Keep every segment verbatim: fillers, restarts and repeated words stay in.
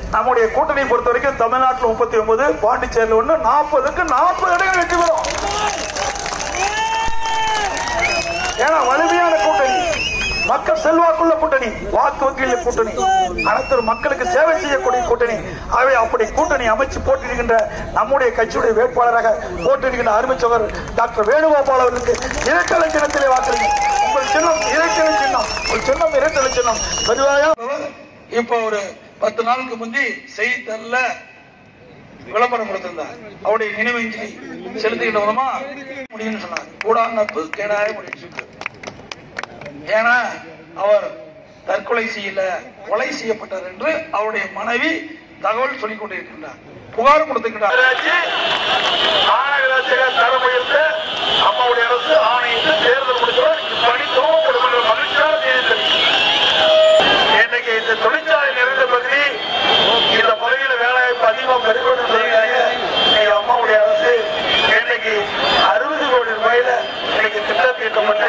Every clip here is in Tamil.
நம்முடைய கூட்டணி பொறுத்த வரைக்கும் தமிழ்நாட்டில் முப்பத்தி ஒன்பது, பாண்டிச்சேரியில் ஒன்று, நாற்பதுக்கு நாற்பது இடங்கள் வெற்றி பெறும். ஏன்னா வலிமையான கூட்டணி, மக்கள் செல்வாக்குள்ள கூட்டணி, வாக்கு வங்கியில் கூட்டணி, அனைத்து மக்களுக்கு சேவை செய்யக்கூடிய கூட்டணி. ஆகவே அப்படி கூட்டணி அமைச்சு போட்டிருக்கின்ற நம்முடைய கட்சியுடைய வேட்பாளராக போட்டிருக்கின்ற அருமை சகோதரர் டாக்டர் வேணுகோபால் அவர்களுக்கு இரட்டலை சின்னத்திலே வாக்களிங்க. உங்கள் சின்னம் இரட்டலை சின்னம், உங்கள் சின்னம் இரட்டலை சின்னம். பதிவாக இப்ப ஒரு பத்து நாளுக்கு முந்தி செய்தித்தாள்ல விளம்பரம் கொடுத்திருந்தார். அவருடைய நினைவஞ்சலி செலுத்துகின்ற விதமா முடியும்னு சொன்னார். கூடா நட்பு கேடாய முடியும். ஏன்னா அவர் தற்கொலை செய்யல, கொலை செய்யப்பட்டார் என்று அவருடைய மனைவி தகவல் சொல்லிக் கொண்டிருக்கின்றார், புகார் கொடுத்திருக்கிறார். தரம் உயர்த்த அம்மாவுடைய அரசு ஆணையிட்டு தேர்தல் முடித்தவர் பணி துவங்கப்படும் என்ற மகிழ்ச்சியான செய்தி. இன்னைக்கு இந்த தொழிற்சாலை நிறைந்த பகுதி, இந்த பகுதியில் வேலைவாய்ப்பு அதிகமாக பெருக்கணும் செய்கிறாங்க. அம்மாவுடைய அரசு இன்னைக்கு அறுபது கோடி ரூபாயில இன்னைக்கு திட்டம் தீட்டப்பட்டு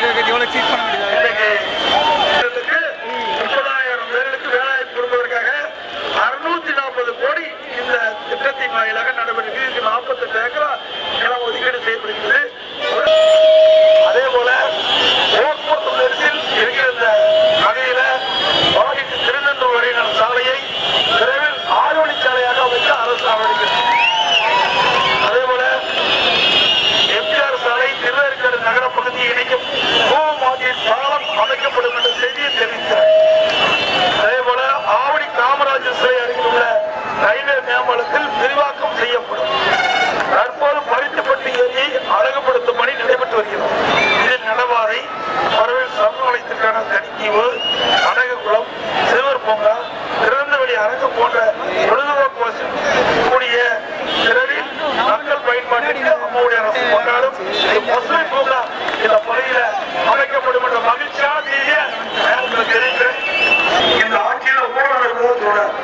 முப்பதாயிரம் பேர்களுக்கு வேலைவாய்ப்பு கொடுப்பதற்காக அறுநூத்தி நாற்பது கோடி இந்த திட்டத்தின் வாயிலாக நடைபெறுகிறது. இதுக்கு நாற்பத்தி எட்டு ஏக்கரா நிலம் ஒதுக்கீடு செய்யப்படுகிறது. அதே போல போக்குவரத்து நெரிசல் இருக்கிற இந்த வகையில வாகிட்டு திருநெல்வேலி வரையிலான சாலையை விரைவில் ஆறு வழிச்சாலையாக அமைக்க அரசு நடவடிக்கை. அதே போல எம்ஜிஆர் சாலை திருவேற்காடு நகர பகுதியை இணைக்கும் கோமாதியின் பாலம் அமைக்கப்படும் என்ற செய்தியை தெரிவித்தார். அதே போல ஆவடி காமராஜர் சிலை அருகில் உள்ள ரயில்வே மேம்பாலத்தில் விரிவாக்கம் செய்யப்படும். தற்போது பருத்திப்பட்டி ஏரியை அழகுபடுத்தும் பணி நடைபெற்று வருகிறது. இதில் நடவாரை, பறவைகள் சரணாலயத்திற்கான தனித்தீவு, அடகுக்குளம், சிறுவர் பூங்கா, திறந்தவெளி அரங்கு போன்ற பொழுதுபோக்கு வசதி கூடிய விரைவில் மக்கள் பயன்பாட்டிற்கு அம்மாவுடைய அரசு கொண்டாடும் பசுமை பூங்கா இந்த பகுதியில் அமைக்கப்படும் என்ற மகிழ்ச்சியான செய்தியை தெரிவிக்கிறேன். இந்த ஆட்சியில் ஊழல்